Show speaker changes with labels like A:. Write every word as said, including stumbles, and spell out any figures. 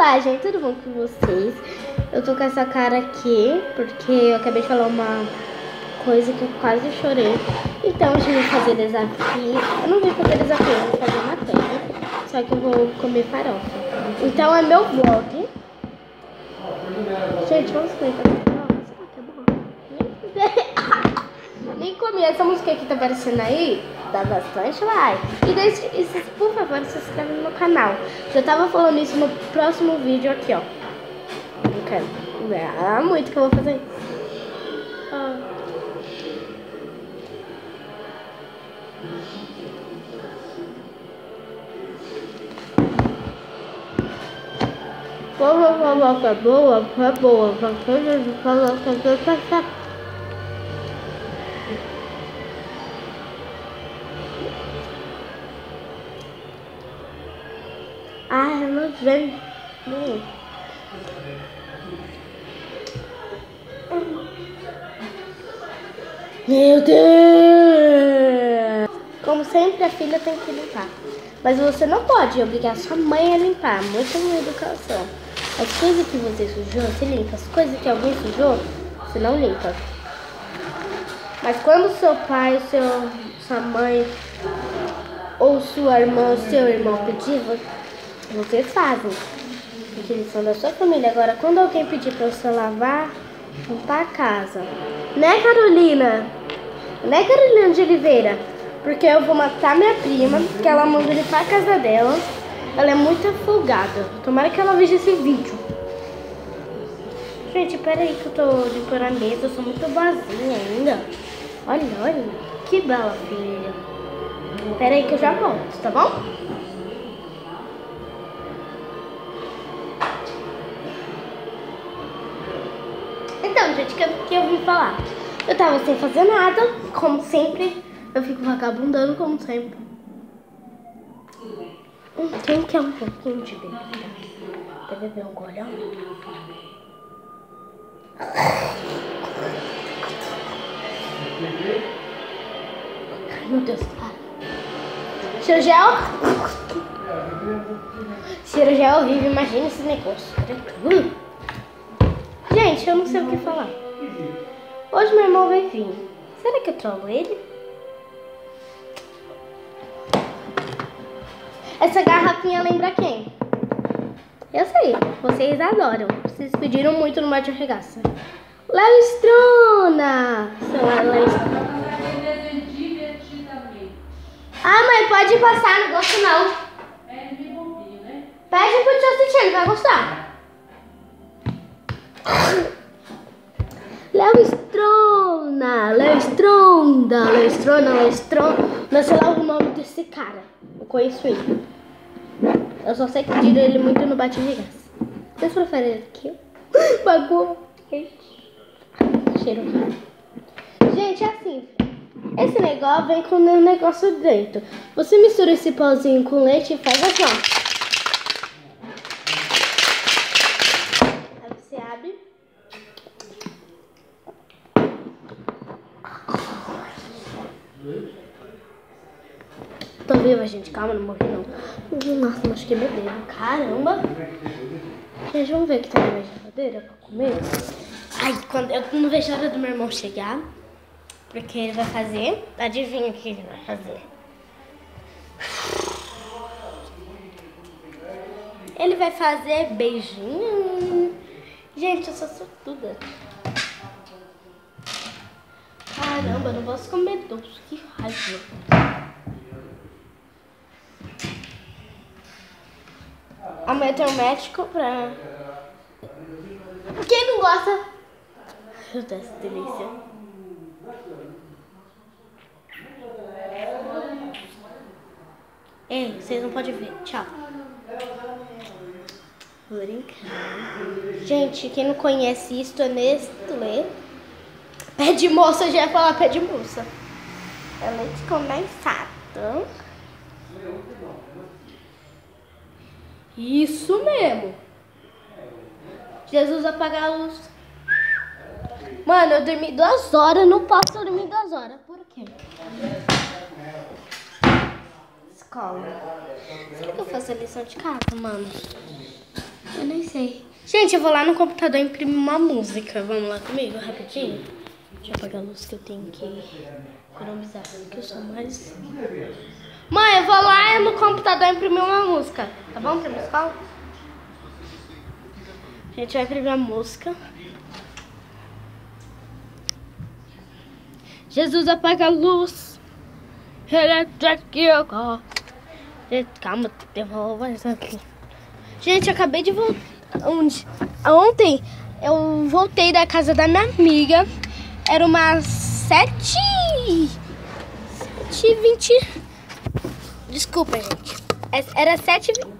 A: Olá, gente, tudo bom com vocês? Eu tô com essa cara aqui porque eu acabei de falar uma coisa que eu quase chorei. Então, a gente vai fazer desafio. Eu não vou fazer desafio, eu vou fazer uma tela. Só que eu vou comer farofa. Então, é meu vlog. Gente, vamos comer farofa. Será que é bom? Nem comi. Essa música que tá aparecendo aí dá bastante like. E, deixe, e se, por favor, se inscreve no meu canal. Já tava falando isso no próximo vídeo aqui, ó. Não quero. Ah, muito que eu vou fazer isso. Ah. Boa, boa, boa, boa, boa, boa, boa. Ah, eu não sei. Meu Deus! Como sempre, a filha tem que limpar. Mas você não pode obrigar a sua mãe a limpar. Muita educação. As coisas que você sujou, você limpa. As coisas que alguém sujou, você não limpa. Mas quando seu pai, seu, sua mãe, ou sua irmã, seu irmão pedir, vocês fazem. Porque eles são da sua família. Agora, quando alguém pedir pra você lavar, limpar a casa. Né, Carolina? Né, Carolina de Oliveira? Porque eu vou matar minha prima, que ela manda limpar a casa dela. Ela é muito folgada. Tomara que ela veja esse vídeo. Gente, peraí que eu tô limpando a mesa. Eu sou muito boazinha ainda. Olha, olha. Que bela filha. Peraí que eu já volto, tá bom? Então, gente, o que, que eu vim falar? Eu tava sem fazer nada, como sempre. Eu fico vagabundando, como sempre. Hum, quem quer um pouquinho de bebida? Quer beber um golão? Ai, meu Deus. Cirurgia. Cirurgia é horrível, imagina esse negócio. Uh. Gente, eu não sei o que falar. Hoje meu irmão vai vir. Será que eu trolo ele? Essa garrafinha lembra quem? Eu sei, vocês adoram. Vocês pediram muito no Mate Arregaça. Léo Strona! Léo Strona. Ah, mãe, pode passar, não gosto não. É de bobinho, né? Pede pro tio assistir, ele vai gostar. Léo Strona, Léo Stronda, Léo Strona, Léo Strona. Não sei lá o nome desse cara. Eu conheço ele. Eu só sei que tiro ele muito no Bate Regaça. Vocês preferem ele aqui? Bagulho. Cheiro. Gente, é assim. Esse negócio vem com o negócio dentro. Você mistura esse pauzinho com leite e faz assim, ó. Aí você abre. Tô viva, gente. Calma, não morri não. Nossa, mas que beberam. Caramba. Gente, vamos ver o que tá na minha geladeira pra comer. Ai, quando eu não vejo a hora do meu irmão chegar. Porque ele vai fazer. Adivinha o que ele vai fazer? Ele vai fazer beijinho. Gente, eu sou sortuda. Caramba, eu não posso comer doce. Que raiva. Amanhã tem um médico pra... Quem não gosta? Meu Deus, que delícia. Ei, vocês não podem ver. Tchau. Brincando. Gente, quem não conhece isso é Nestlé. Pé de moça, já ia falar pé de moça. É leite condensado. Isso mesmo. Jesus apagar a luz. Mano, eu dormi duas horas, não posso dormir duas horas. Por quê? Escola. Será que eu faço a lição de casa, mano? Eu nem Gente, eu vou lá no computador imprimir uma música. Vamos lá comigo, rapidinho? Deixa eu apagar a luz que eu tenho que economizar, porque eu sou mais... Mãe, eu vou lá no computador imprimir uma música. Tá bom pra minha escola? A gente vai imprimir a música. Jesus, apaga a luz. Calma, devolva isso aqui. Gente, eu acabei de voltar. Onde? Ontem eu voltei da casa da minha amiga. Era umas sete e vinte. Desculpa, gente. Era sete e vinte.